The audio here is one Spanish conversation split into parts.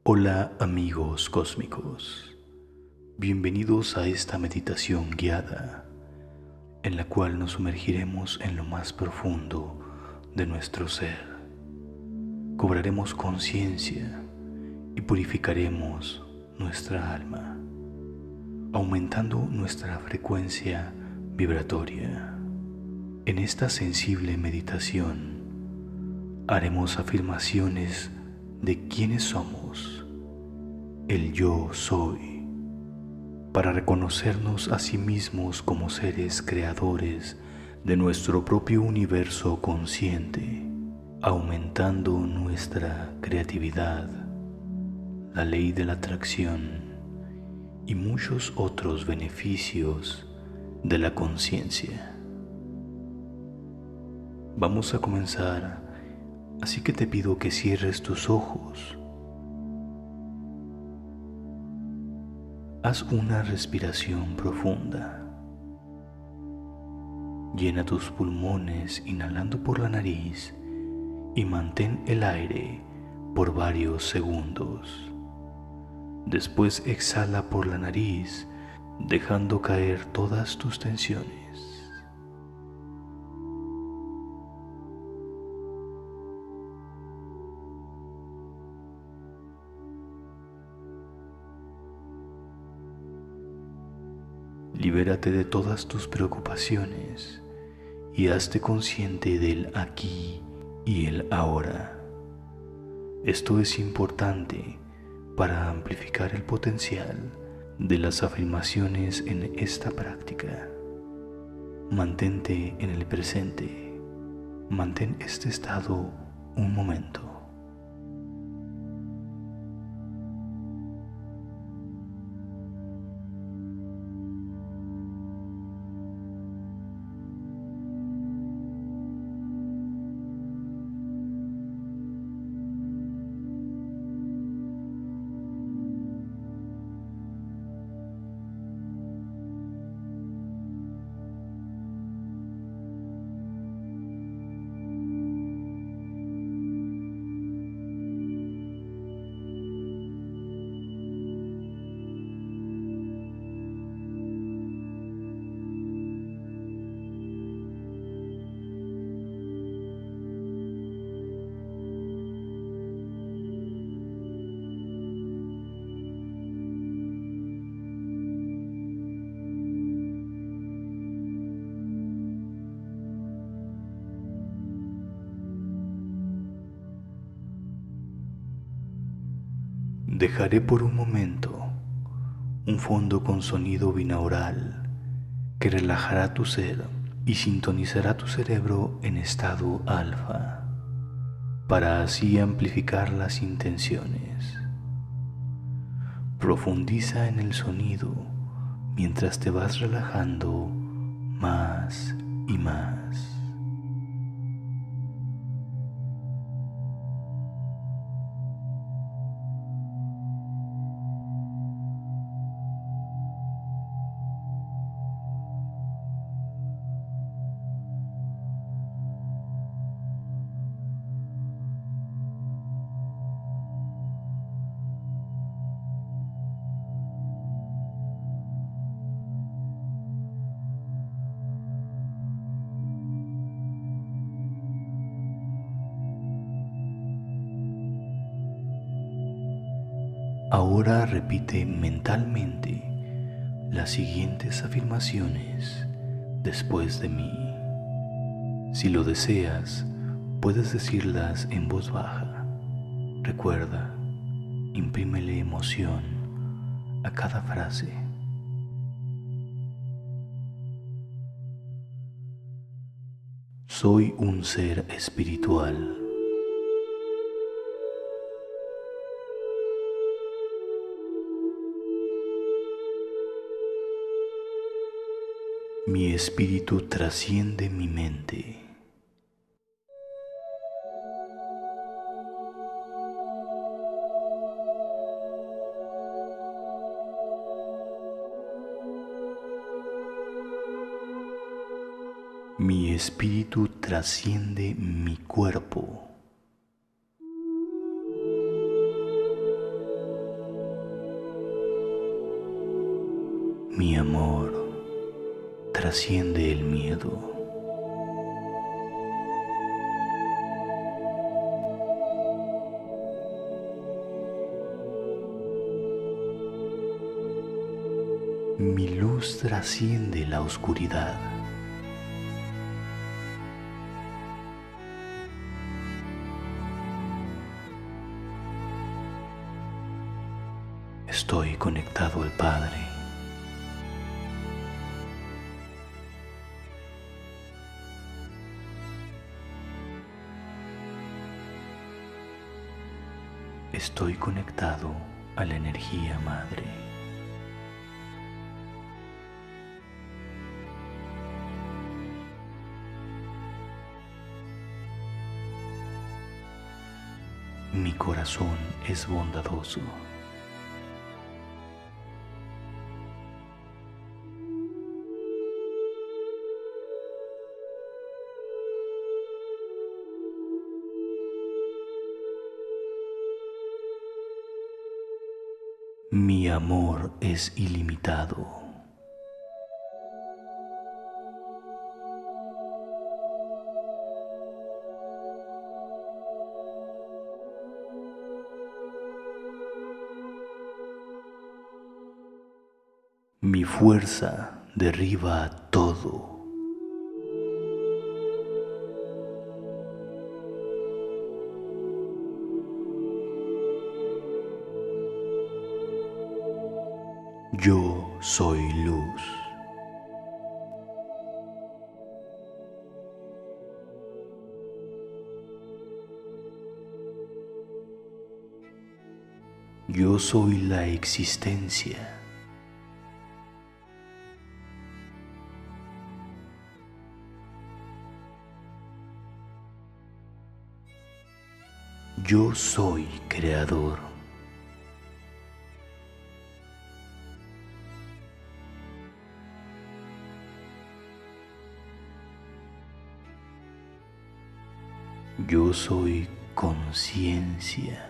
Hola amigos cósmicos, bienvenidos a esta meditación guiada en la cual nos sumergiremos en lo más profundo de nuestro ser. Cobraremos conciencia y purificaremos nuestra alma, aumentando nuestra frecuencia vibratoria. En esta sensible meditación haremos afirmaciones de quiénes somos, el yo soy, para reconocernos a sí mismos como seres creadores de nuestro propio universo consciente, aumentando nuestra creatividad, la ley de la atracción y muchos otros beneficios de la conciencia. Vamos a comenzar, así que te pido que cierres tus ojos. Haz una respiración profunda. Llena tus pulmones inhalando por la nariz y mantén el aire por varios segundos. Después exhala por la nariz, dejando caer todas tus tensiones. Libérate de todas tus preocupaciones y hazte consciente del aquí y el ahora. Esto es importante para amplificar el potencial de las afirmaciones en esta práctica. Mantente en el presente. Mantén este estado un momento. Dejaré por un momento un fondo con sonido binaural que relajará tu ser y sintonizará tu cerebro en estado alfa, para así amplificar las intenciones. Profundiza en el sonido mientras te vas relajando más y más. Ahora repite mentalmente las siguientes afirmaciones después de mí. Si lo deseas, puedes decirlas en voz baja. Recuerda, imprímele emoción a cada frase. Soy un ser espiritual. Mi espíritu trasciende mi mente. Mi espíritu trasciende mi cuerpo. Mi amor trasciende el miedo. Mi luz trasciende la oscuridad. Estoy conectado al Padre. Estoy conectado a la energía madre. Mi corazón es bondadoso. Mi amor es ilimitado. Mi fuerza derriba todo. Yo soy luz. Yo soy la existencia. Yo soy creador. Yo soy conciencia.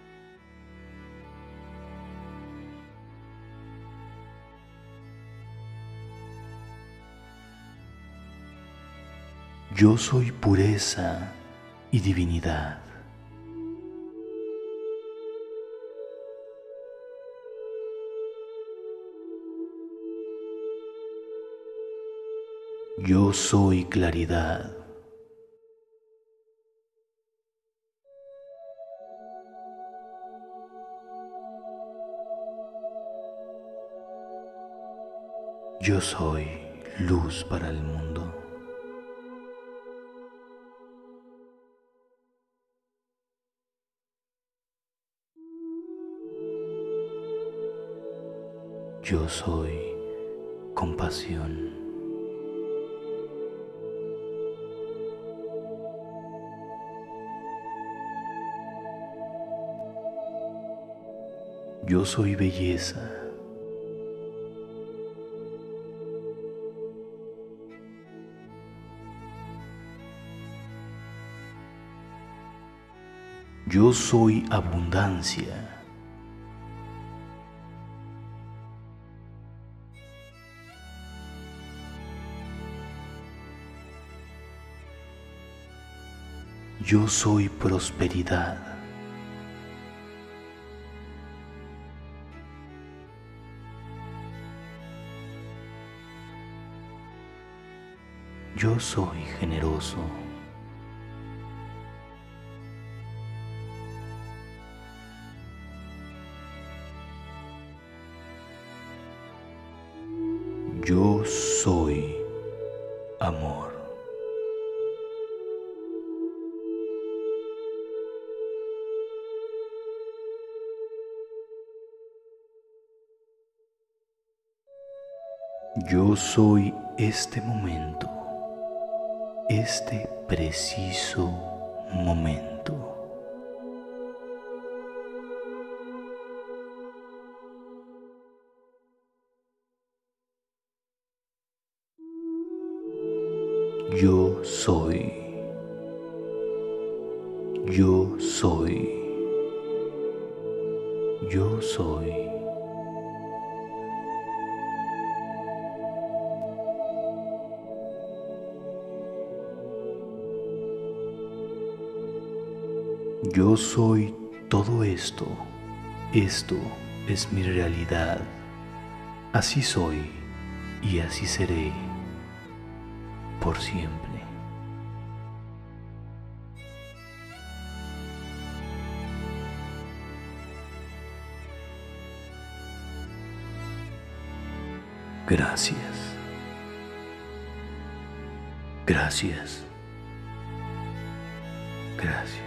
Yo soy pureza y divinidad. Yo soy claridad. Yo soy luz para el mundo. Yo soy compasión. Yo soy belleza. Yo soy abundancia. Yo soy prosperidad. Yo soy generoso. Yo soy amor. Yo soy este momento, este preciso momento. Yo soy. Yo soy. Yo soy. yo soy todo esto. Esto es mi realidad. Así soy y así seré por siempre. Gracias. Gracias. Gracias.